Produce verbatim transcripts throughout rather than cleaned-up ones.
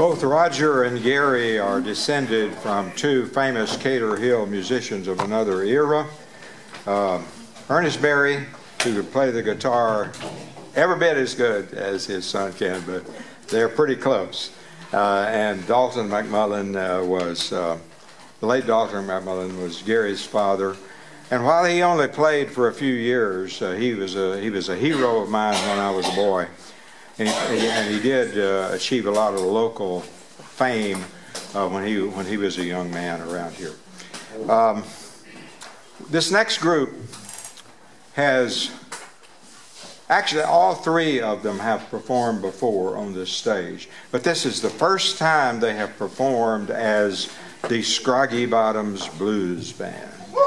Both Roger and Gary are descended from two famous Cater Hill musicians of another era. Uh, Ernest Berry, who could play the guitar every bit as good as his son can, but they're pretty close. Uh, and Dalton McMullen uh, was, uh, the late Dalton McMullen was Gary's father. And while he only played for a few years, uh, he was a he was a hero of mine when I was a boy. And he, and he did uh, achieve a lot of local fame uh, when he when he was a young man around here. Um, this next group has actually all three of them have performed before on this stage, but this is the first time they have performed as the Scroggy Bottom Blues Band.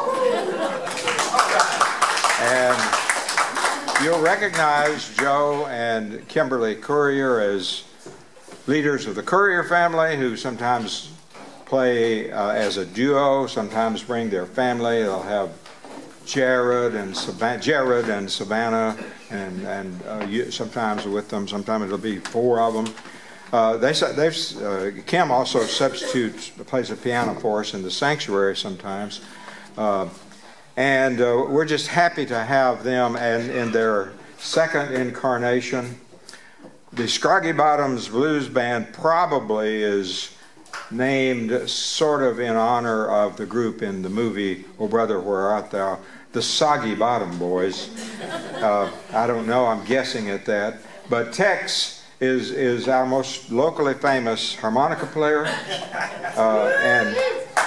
And you'll recognize Joe and Kimberlie Currier as leaders of the Currier family, who sometimes play uh, as a duo, sometimes bring their family. They'll have Jared and Savannah, Jared and Savannah, and and uh, you, sometimes with them. Sometimes it'll be four of them. Uh, they they've uh, Kim also substitutes plays the piano for us in the sanctuary sometimes. Uh, And uh, we're just happy to have them, and in their second incarnation. The Scroggy Bottom Blues Band probably is named sort of in honor of the group in the movie Oh Brother, Where Art Thou? The Soggy Bottom Boys. Uh, I don't know, I'm guessing at that. But Tex is, is our most locally famous harmonica player. Uh, and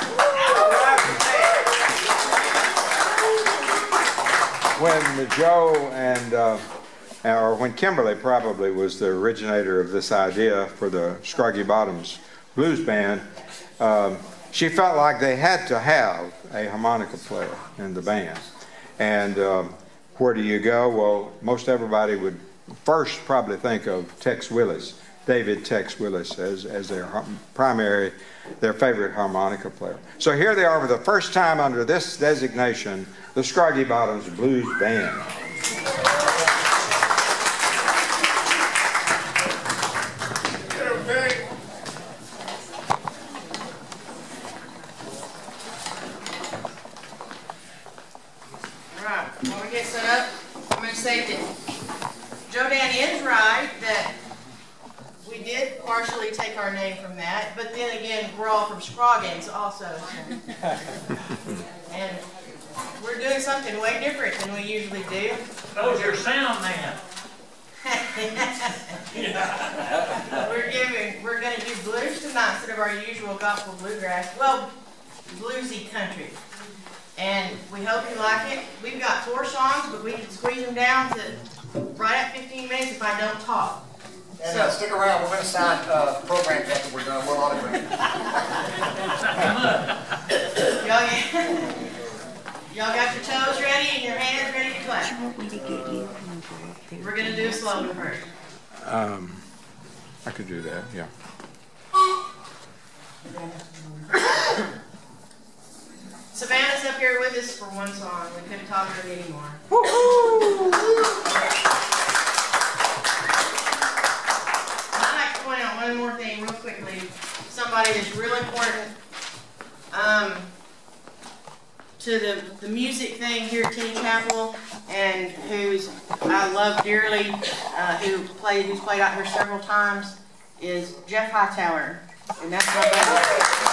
when Joe and, uh, or when Kimberlie probably was the originator of this idea for the Scroggy Bottom Blues Band, um, she felt like they had to have a harmonica player in the band. And um, where do you go? Well, most everybody would first probably think of Tex Willis, David Tex Willis, as, as their primary, their favorite harmonica player. So here they are for the first time under this designation, the Scroggy Bottom Blues Band. Alright, when we get set up, I'm going to say that Joe Dan is right that we did partially take our name from that, but then again, we're all from Scroggins also. And we're doing something way different than we usually do. Those your sound man. We're giving, we're going to do blues tonight instead of our usual gospel bluegrass. Well, bluesy country. And we hope you like it. We've got four songs, but we can squeeze them down to right at fifteen minutes if I don't talk. And so, uh, stick around, we're going to sign uh, programs after we're done. We'll autograph. Y'all got your toes ready and your hands ready to clap. We're going to do a slow one first. Um, I could do that, yeah. Savannah's up here with us for one song. We couldn't talk to her anymore. I'd like to point out one more thing real quickly. Somebody that's real important um, to the, the music thing here at Tinney Chapel, and who's I love dearly, uh, who played who's played out here several times, is Jeff Hightower, and that's my brother.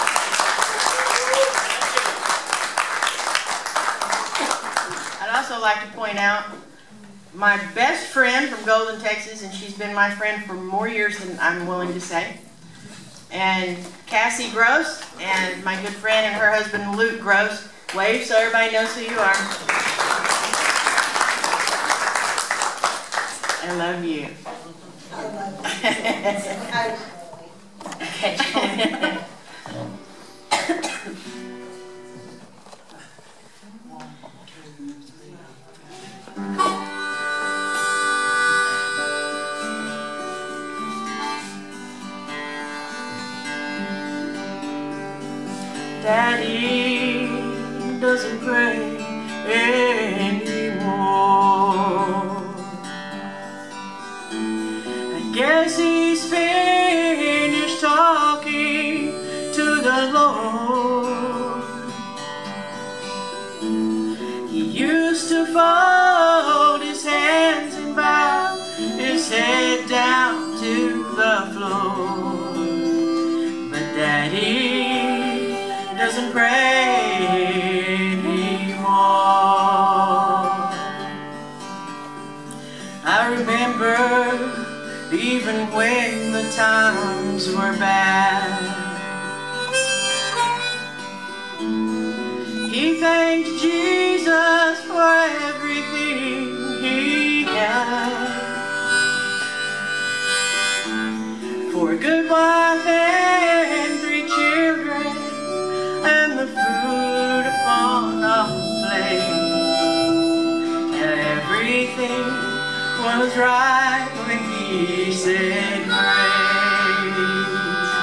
I'd also like to point out my best friend from Golden, Texas, and she's been my friend for more years than I'm willing to say, and Cassie Gross, and my good friend and her husband Luke Gross. Wave so everybody knows who you are. I love you. I love you. Daddy doesn't pray anymore. I guess he's finished talking. pray anymore. I remember even when the times were bad, he thanked Jesus for everything he had, for a good wife and three children and the food upon our plate. Everything was right when he said grace.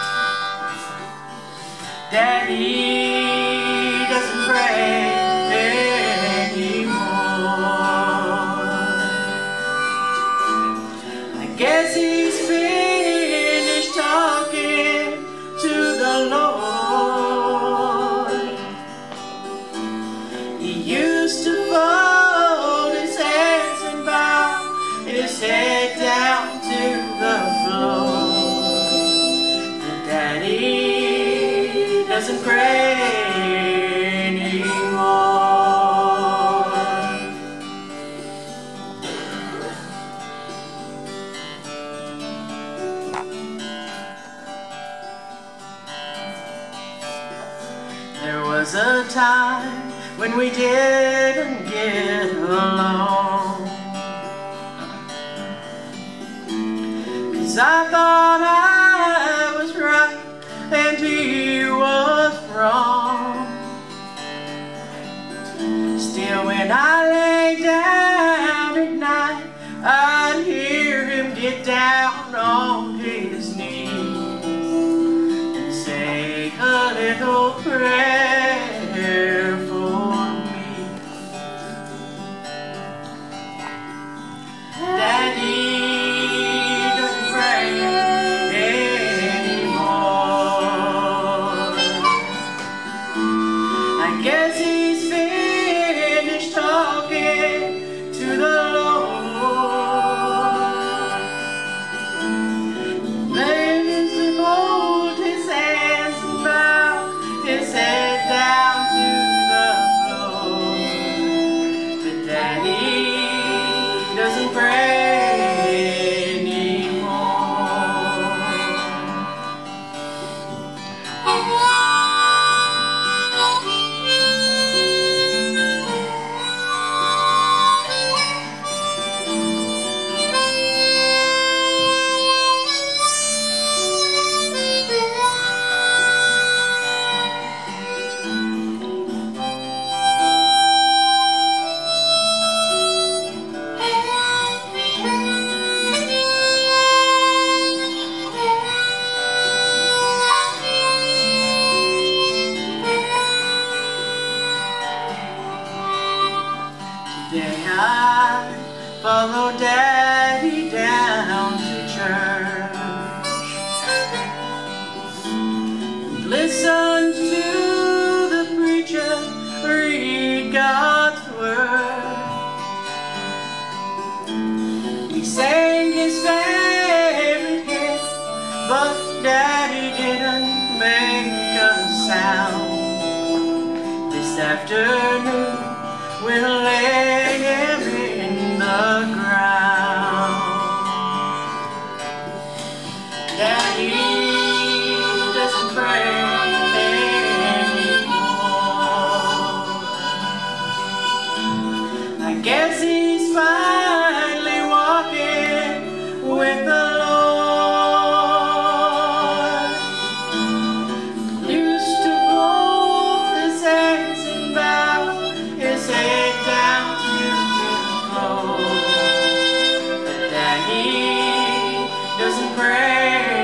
Daddy doesn't pray anymore. I guess he's finished talking to the Lord. He used to fold his hands and bow his head down to the floor. But Daddy doesn't pray anymore. There was a time when we didn't get along, 'cause I thought I was right and he was wrong. Still, when I lay down at night, I'd hear him get down on his knees and say a little prayer for me. Daddy doesn't pray anymore. I guess he's finished talking to the Lord. Then he's to hold his hands and bow his head down to the floor. But Daddy doesn't pray follow Daddy down to church and listen to the preacher read God's word. He sang his favorite hymn, but Daddy didn't make a sound. This afternoon we'll lay him in the ground. Daddy doesn't pray anymore. I guess he's finally walking with the Lord. Used to hold his hands and bow his head down to the floor. But Daddy doesn't pray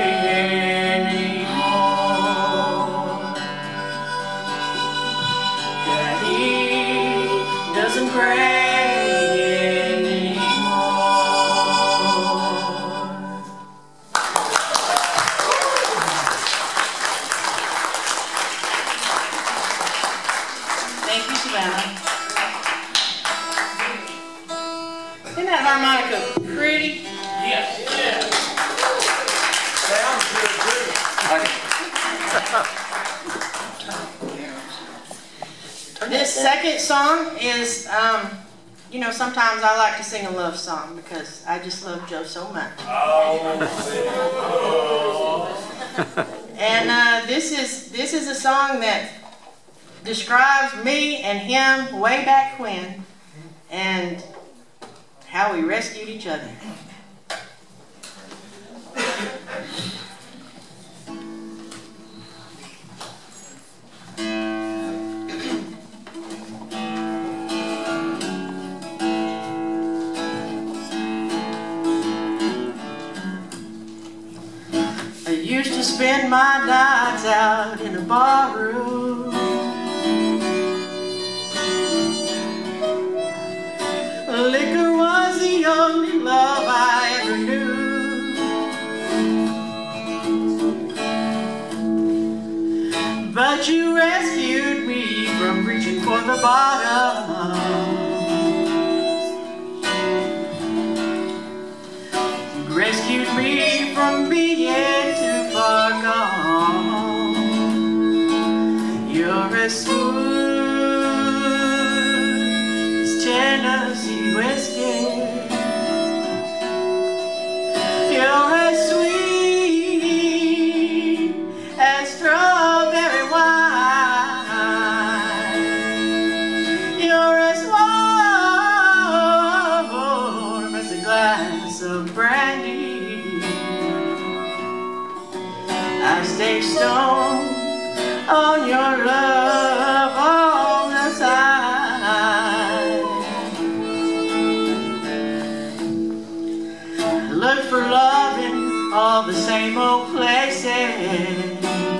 anymore. Daddy doesn't pray anymore. Thank you, Savannah. Isn't that harmonica pretty? Yes. Yeah. Sounds good too. This second song is, um, you know, sometimes I like to sing a love song because I just love Joe so much. Oh. And uh, this is this is a song that describes me and him way back when, and how we rescued each other. I used to spend my nights out in a bar room, liquor was the only love I ever knew. But you rescued me from reaching for the bottom. You rescued me from being too far gone. You're as smooth as Tennessee whiskey. You're as sweet as strawberry wine. You're as warm as a glass of brandy. I stay stoned on your love all the time. I look for love in all the same old places.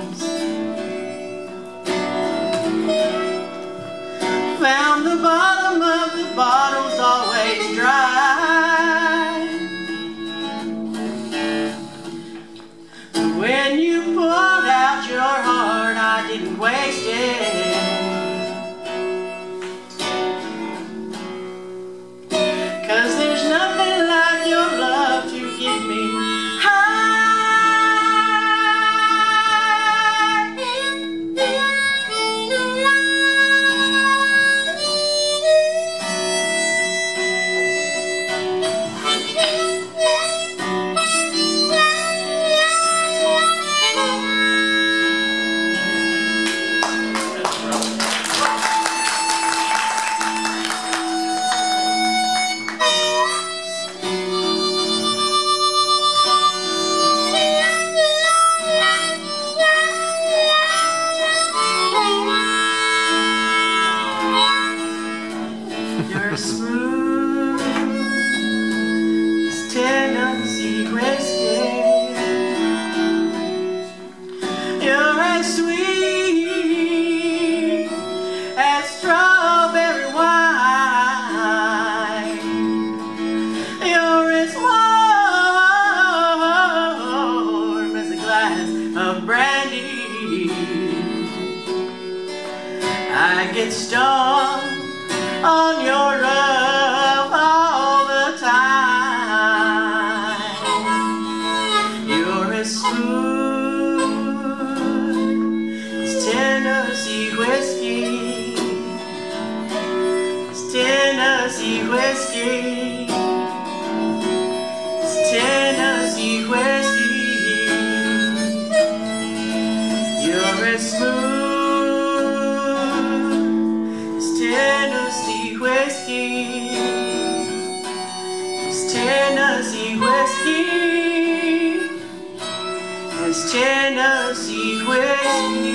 Found the bottom of the bottle's always dry. When you pulled out your heart, I didn't waste it. 'Cause there's nothing like your love to give me high. You're smooth as Tennessee whiskey. You're as sweet as strawberry wine. You're as warm as a glass of brandy. I get stoned on your love all the time. You're as smooth as Tennessee whiskey, as Tennessee whiskey, as Tennessee whiskey. You're as smooth Tennessee whiskey, it's Tennessee whiskey, it's Tennessee whiskey.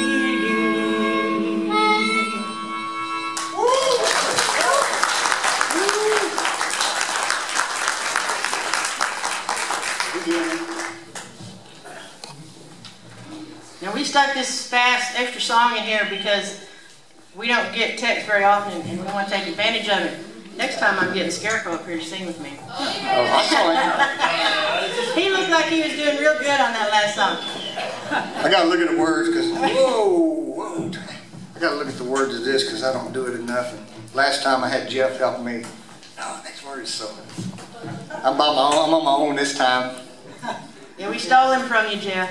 Now we stuck this fast extra song in here because we don't get text very often, and we want to take advantage of it. Next time I'm getting Scarecrow up here to sing with me. Oh, I saw him. He looked like he was doing real good on that last song. I gotta look at the words because whoa, whoa. I gotta look at the words of this because I don't do it enough. And last time I had Jeff help me. No, next word is so. I'm by my own. I'm on my own this time. Yeah, we stole him from you, Jeff.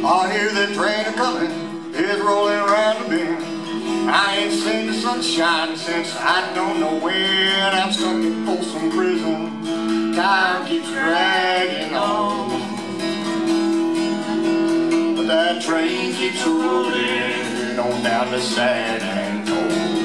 I hear that train a-comin', it's rolling around the bend. I ain't seen the sunshine since I don't know when. I'm stuck in Folsom Prison, time keeps dragging on, but that train keeps rolling on down to San Antonio.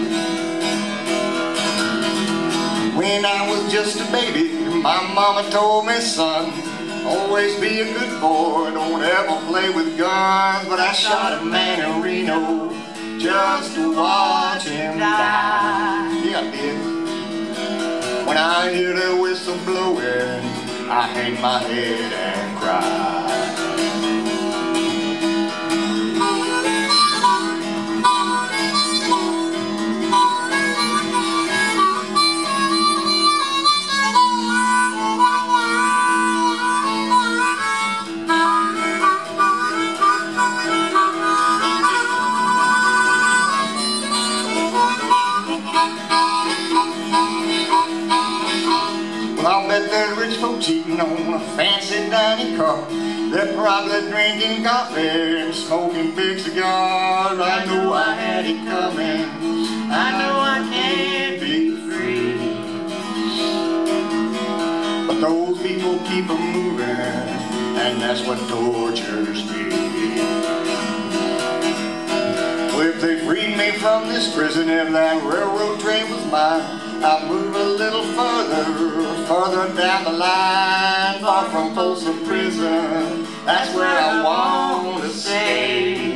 When I was just a baby, my mama told me, son, always be a good boy, don't ever play with guns. But I shot a man in Reno just to watch him die. Yeah, I did. When I hear the whistle blowing, I hang my head and cry. I'll bet there's rich folks eating on a fancy dining car. They're probably drinking coffee and smoking big cigars. I know I had it coming, I know I can't be free, but those people keep on moving, and that's what tortures me. Well, if they freed me from this prison, if that railroad train was mine, I'll move a little further, further down the line, far from Folsom Prison. That's where I want to stay.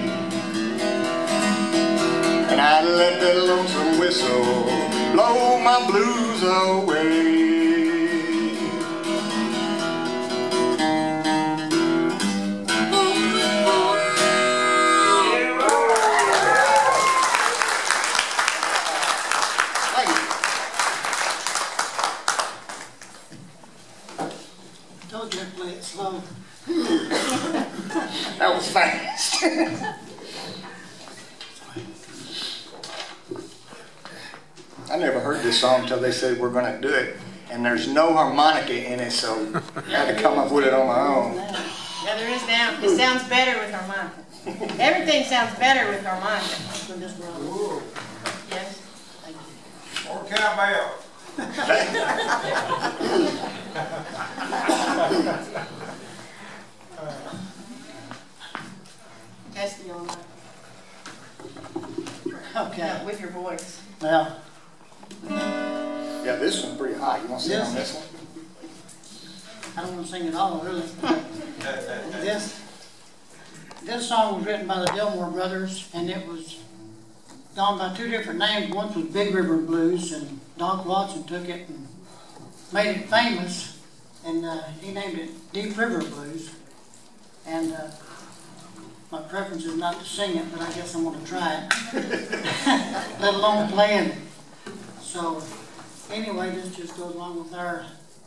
And I'd let that lonesome whistle blow my blues away. Told you to play it slow. That was fast. I never heard this song until they said we're going to do it, and there's no harmonica in it, so I had to come up with it on my own. Yeah, there is now. It sounds better with harmonica. Everything sounds better with harmonica. Yes. Or cowbell. That's the only one. Okay. Yeah, with your voice. Well, Yeah, this one's pretty high. You want to sing on this one? I don't want to sing it all, really. This, this song was written by the Delmore Brothers, and it was gone by two different names. One was Big River Blues, and Doc Watson took it and made it famous, and uh, he named it Deep River Blues. And uh, my preference is not to sing it, but I guess I'm going to try it, let alone playing it. So anyway, this just goes along with our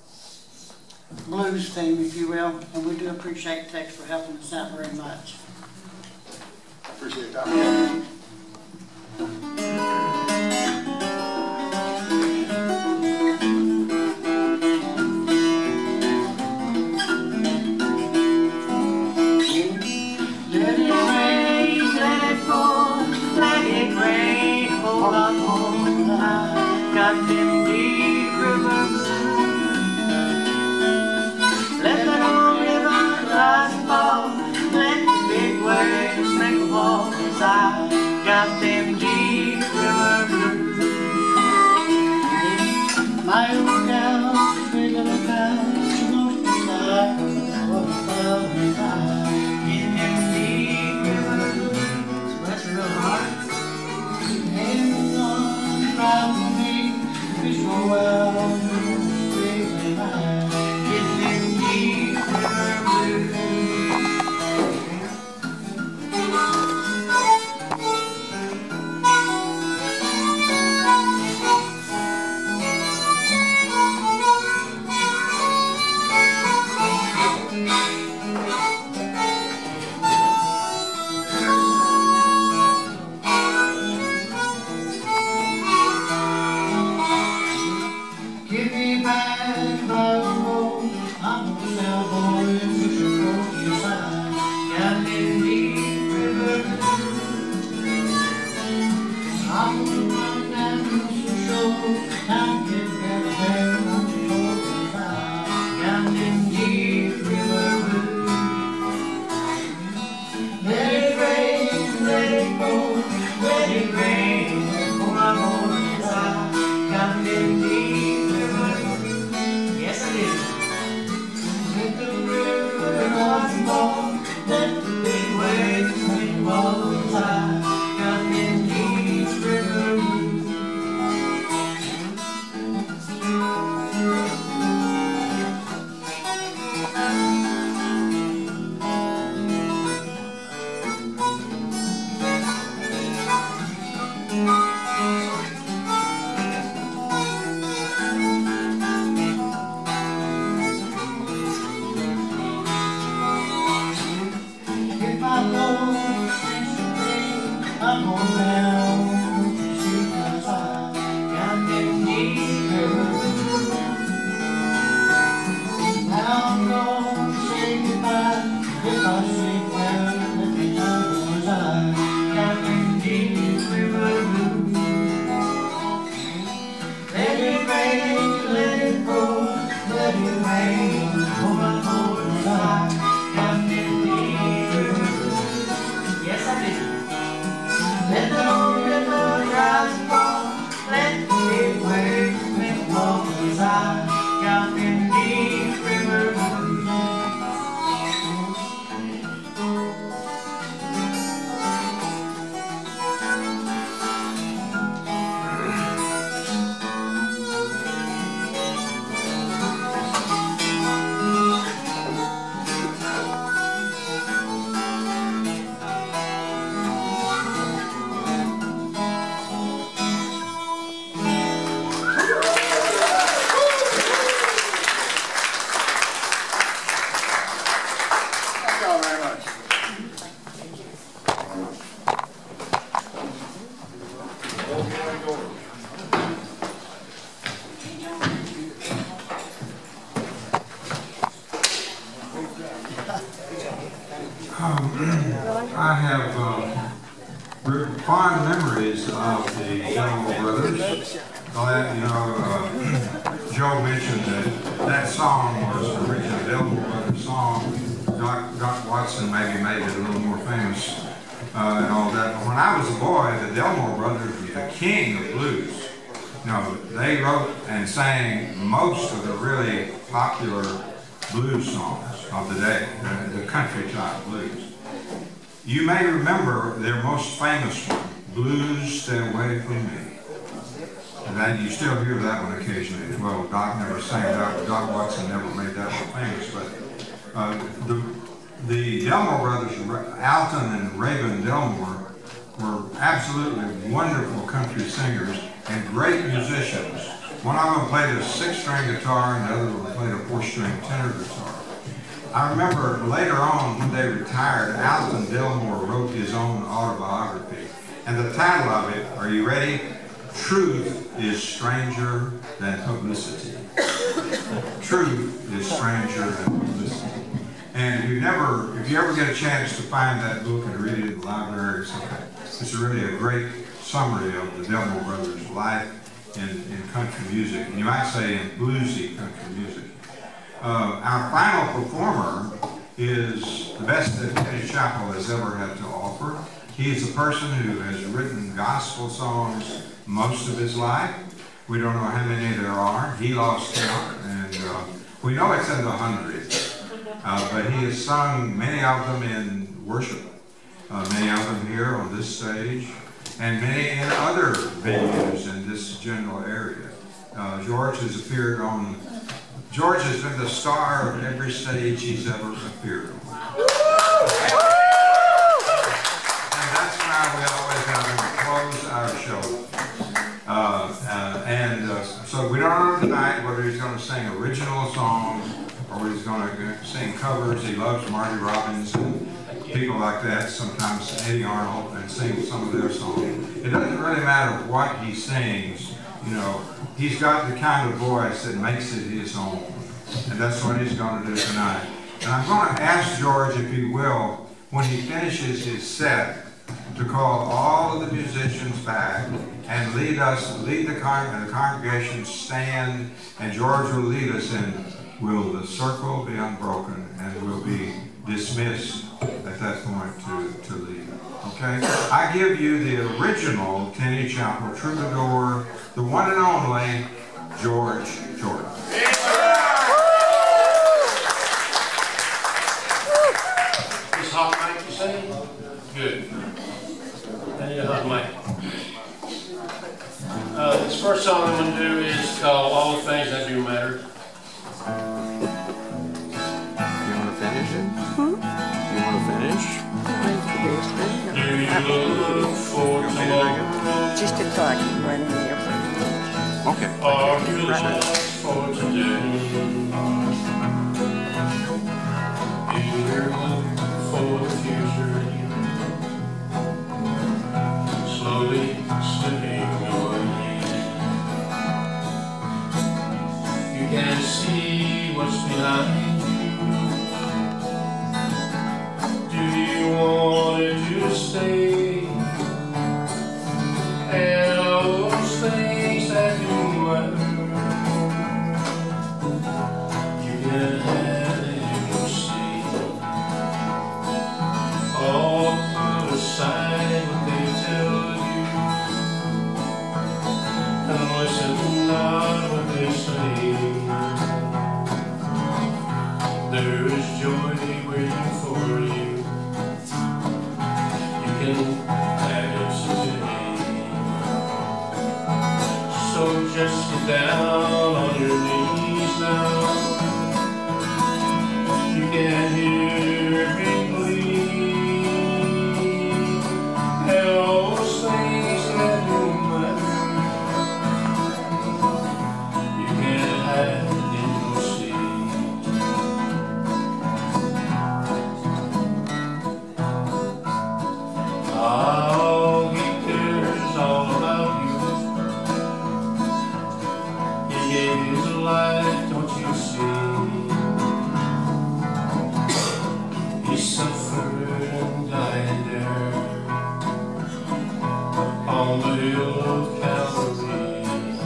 blues theme, if you will, and we do appreciate Tex for helping us out very much. I appreciate that. Let it rain, let it pour, let it rain, hold on, hold on. Got them deep river blues. Let that old river rise fall, let the big waves make a wall. 'Cause I got them deep river blues. My old gal, sweet little gal, she wants me like a butterfly. Get them deep river blues. So that's real hard. Anyone cry for me, fish so well, baby mine. Get them deep river blues. it rain for my boys. I got them deep river blues. Yes, I did. With the river was born, let the big waves make boys. I got them deep river blues. I have uh, fond memories of the Delmore Brothers. Glad, you know, uh, Joe mentioned that that song was an original Delmore Brothers song. Doc, Doc Watson maybe made it a little more famous uh, and all that. But when I was a boy, the Delmore Brothers were the king of blues. You know, they wrote and sang most of the really popular blues songs of the day, the, the country type blues. You may remember their most famous one, Blues Stay Away From Me. And that, you still hear that one occasionally. Well, Doc never sang that, Doc Watson never made that one famous, but uh, the, the Delmore brothers, Alton and Raven Delmore, were absolutely wonderful country singers and great musicians. One of them played a six-string guitar and the other one played a four-string tenor guitar. I remember later on when they retired, Alton Delmore wrote his own autobiography. And the title of it, are you ready? Truth is Stranger Than Publicity. Truth is stranger than publicity. And if you never, if you ever get a chance to find that book and read it in the library or something, it's really a great summary of the Delmore brothers' life in, in country music. And you might say in bluesy country music. Uh, our final performer is the best that Tinney Chapel has ever had to offer. He is a person who has written gospel songs most of his life. We don't know how many there are. He lost count, and uh, we know it's in the hundreds. Uh, but he has sung many of them in worship, uh, many of them here on this stage, and many in other venues in this general area. Uh, George has appeared on George has been the star of every stage he's ever appeared on. And that's why we always have him close our show. Uh, uh, and uh, so we don't know tonight whether he's going to sing original songs or whether he's going to sing covers. He loves Marty Robbins and people like that, sometimes Eddie Arnold, and sing some of their songs. It doesn't really matter what he sings, you know. He's got the kind of voice that makes it his own, and that's what he's going to do tonight. And I'm going to ask George, if he will, when he finishes his set, to call all of the musicians back and lead us, lead the, con the congregation stand, and George will lead us in "Will the Circle Be Unbroken," and we'll be dismissed at that. that's going to, to lead. Okay? I give you the original Tinney Chapel troubadour, the one and only George Jordan. This hot mic, you say? Good. I need a hot mic. Uh, this first song I'm going to do is called All the Things That Do Matter. You want to finish it? Hmm? You want to finish? Do you look forward to tomorrow? Just a thought, right in the airplane. Okay. Or do you look for today? Do you look for the future? Slowly slipping away. You can see what's behind you. Do you want it to stay? And all those things that do matter, you can have it, you will see. All put aside what they tell you, and listen not what they say. There is joy waiting for you. You can have it today. So just sit down on your knees now. You can hear every plea, and all those things that do matter, you can have it in your seat. All he cares all about you. He gave his life, don't you see? He suffered and died there on the hill of Calvary.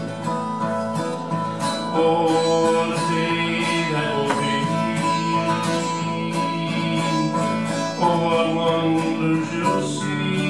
Oh, what a day that will be! Oh, what wonders you'll see!